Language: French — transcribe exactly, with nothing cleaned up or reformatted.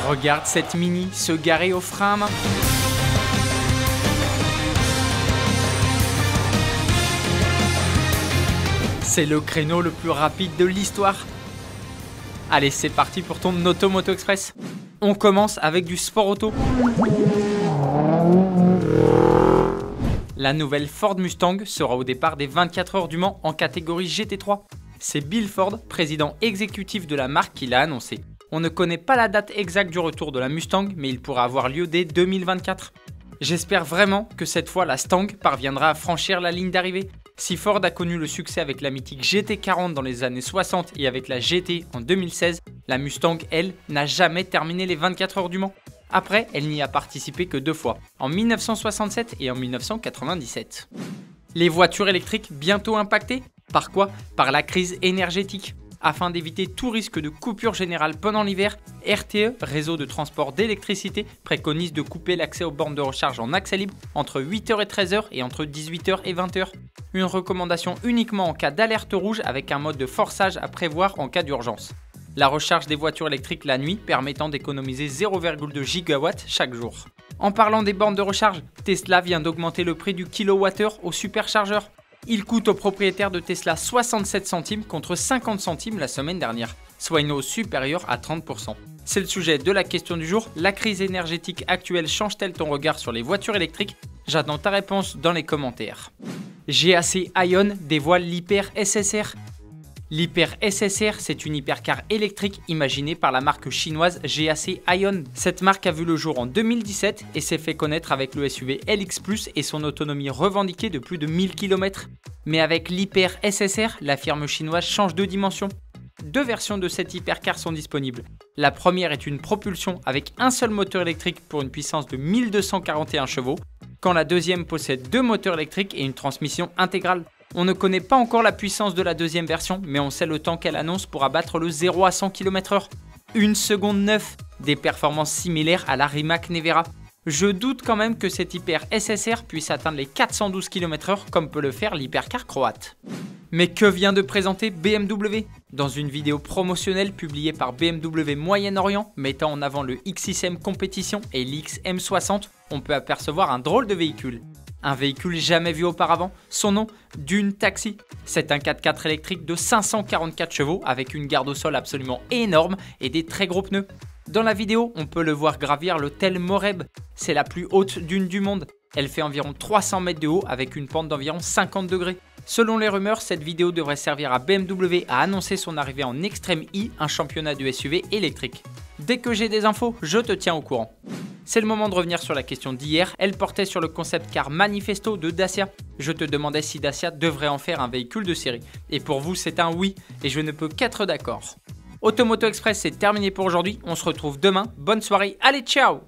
Regarde cette Mini se garer au frein à main. C'est le créneau le plus rapide de l'histoire. Allez, c'est parti pour ton Automoto Express. On commence avec du sport auto. La nouvelle Ford Mustang sera au départ des vingt-quatre heures du Mans en catégorie G T trois. C'est Bill Ford, président exécutif de la marque, qui l'a annoncé. On ne connaît pas la date exacte du retour de la Mustang, mais il pourra avoir lieu dès deux mille vingt-quatre. J'espère vraiment que cette fois la Stang parviendra à franchir la ligne d'arrivée. Si Ford a connu le succès avec la mythique G T quarante dans les années soixante et avec la G T en deux mille seize, la Mustang, elle, n'a jamais terminé les vingt-quatre heures du Mans. Après, elle n'y a participé que deux fois, en mille neuf cent soixante-sept et en mille neuf cent quatre-vingt-dix-sept. Les voitures électriques bientôt impactées? Par quoi? Par la crise énergétique. Afin d'éviter tout risque de coupure générale pendant l'hiver, R T E, Réseau de transport d'électricité, préconise de couper l'accès aux bornes de recharge en accès libre entre huit heures et treize heures et entre dix-huit heures et vingt heures. Une recommandation uniquement en cas d'alerte rouge avec un mode de forçage à prévoir en cas d'urgence. La recharge des voitures électriques la nuit permettant d'économiser zéro virgule deux gigawatts chaque jour. En parlant des bornes de recharge, Tesla vient d'augmenter le prix du kilowattheure au superchargeur. Il coûte aux propriétaires de Tesla soixante-sept centimes contre cinquante centimes la semaine dernière, soit une hausse supérieure à trente pour cent. C'est le sujet de la question du jour. La crise énergétique actuelle change-t-elle ton regard sur les voitures électriques? J'attends ta réponse dans les commentaires. G A C Aion dévoile l'Hyper S S R. L'Hyper S S R, c'est une hypercar électrique imaginée par la marque chinoise G A C Aion. Cette marque a vu le jour en deux mille dix-sept et s'est fait connaître avec le S U V L X plus et son autonomie revendiquée de plus de mille kilomètres. Mais avec l'Hyper S S R, la firme chinoise change de dimension. Deux versions de cette hypercar sont disponibles. La première est une propulsion avec un seul moteur électrique pour une puissance de mille deux cent quarante et un chevaux, quand la deuxième possède deux moteurs électriques et une transmission intégrale. On ne connaît pas encore la puissance de la deuxième version, mais on sait le temps qu'elle annonce pour abattre le zéro à cent kilomètres heure. une seconde neuf, des performances similaires à la Rimac Nevera. Je doute quand même que cette Hyper S S R puisse atteindre les quatre cent douze kilomètres heure comme peut le faire l'hypercar croate. Mais que vient de présenter B M W? Dans une vidéo promotionnelle publiée par B M W Moyen-Orient mettant en avant le X six M Competition et l'X M soixante, on peut apercevoir un drôle de véhicule. Un véhicule jamais vu auparavant, son nom, Dune Taxi. C'est un quatre-quatre électrique de cinq cent quarante-quatre chevaux avec une garde au sol absolument énorme et des très gros pneus. Dans la vidéo, on peut le voir gravir le Tel Moreb. C'est la plus haute dune du monde. Elle fait environ trois cents mètres de haut avec une pente d'environ cinquante degrés. Selon les rumeurs, cette vidéo devrait servir à B M W à annoncer son arrivée en Extreme E, un championnat de S U V électrique. Dès que j'ai des infos, je te tiens au courant. C'est le moment de revenir sur la question d'hier. Elle portait sur le concept car Manifesto de Dacia. Je te demandais si Dacia devrait en faire un véhicule de série. Et pour vous, c'est un oui, et je ne peux qu'être d'accord. Automoto Express, c'est terminé pour aujourd'hui. On se retrouve demain. Bonne soirée. Allez, ciao!